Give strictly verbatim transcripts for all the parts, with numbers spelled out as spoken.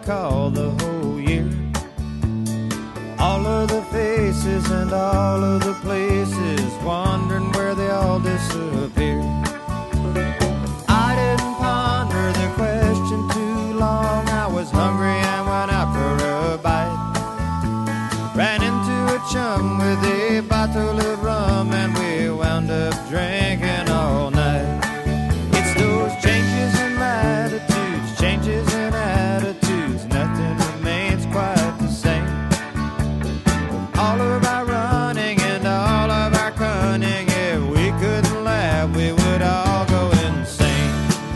recall the whole year. All of the faces and all of the places, wondering where they all disappeared. I didn't ponder the question too long. I was hungry and went out for a bite. Ran into a chum with a bottle of rum, and we wound up drinking all night. It's those changes in latitudes, changes in attitudes, nothing remains quite the same. All of our running and all of our cunning, if we couldn't laugh, we would all go insane.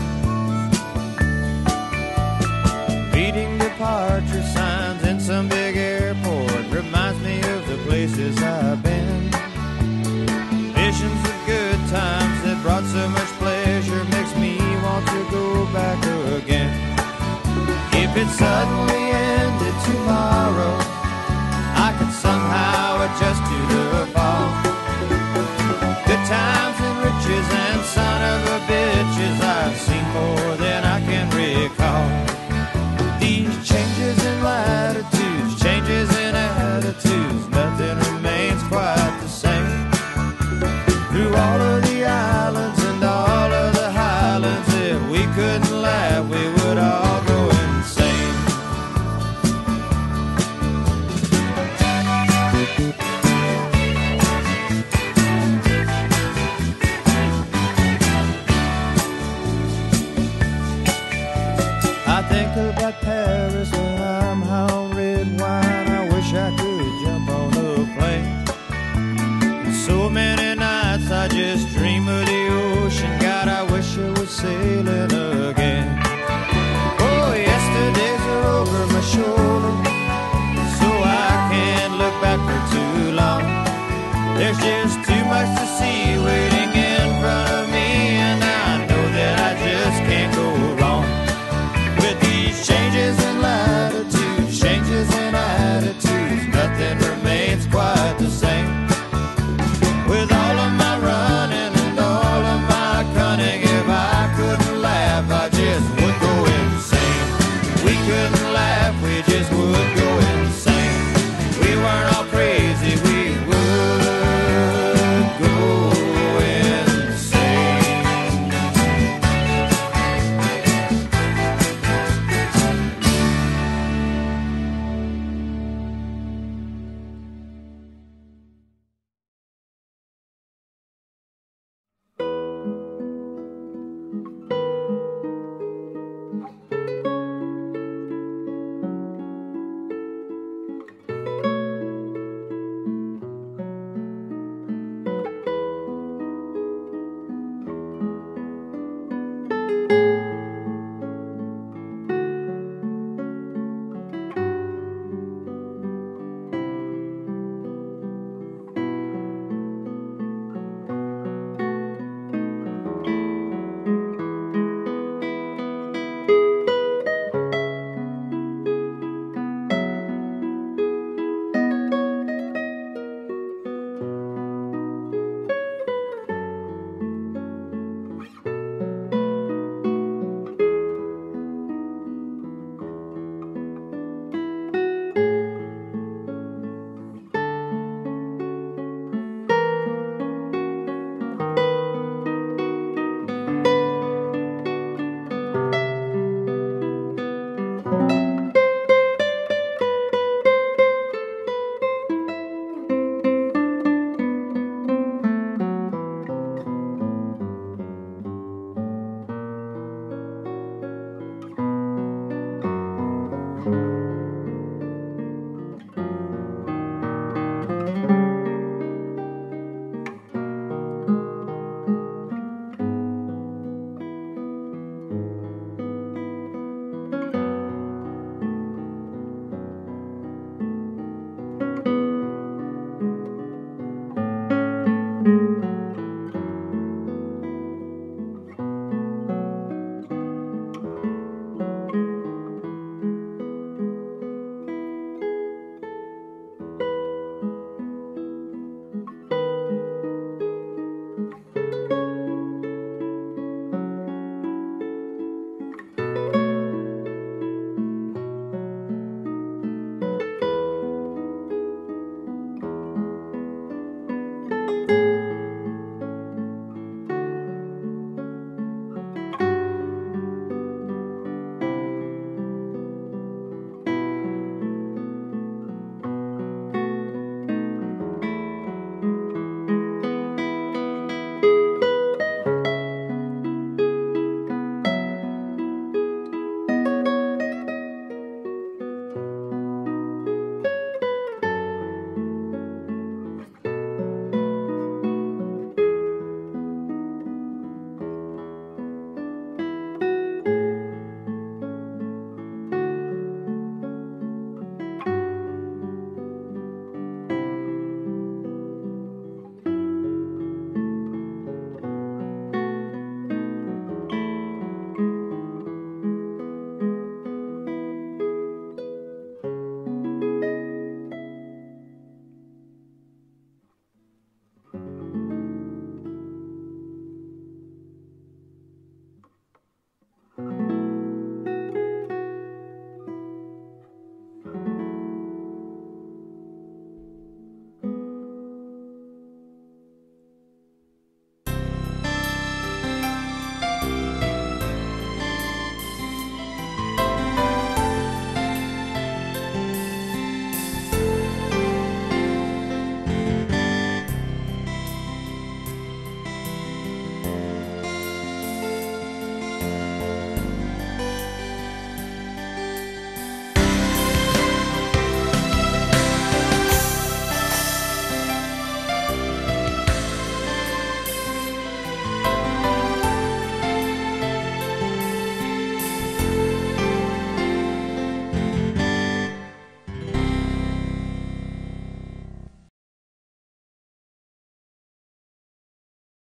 Reading departure signs in some big airport reminds me of the places I've been. Visions of good times that brought so much pleasure makes me want to go back again. If it suddenly ended tomorrow, I could somehow adjust to the fall. Good times and riches and son of a bitches, I've seen more than I can recall. These changes in latitudes, changes in attitudes, nothing remains quite the same. Through all of the islands and all of the highlands, if we couldn't laugh, we would all go insane. I think about Paris when I'm high on red wine. I wish I could jump on a plane. So many nights I just dream of the ocean. God, I wish I was sailing again. Oh, yesterdays are over my shoulder, so I can't look back for too long. There's just too much to see waiting in front of me, and I know that I just can't go wrong. With these changes in latitudes, changes in attitudes, nothing remains quite the same. With all of my running and all of my cunning, if I couldn't laugh, I just would go insane. We couldn't laugh, we just would go insane. We weren't all crazy, we would go insane. you.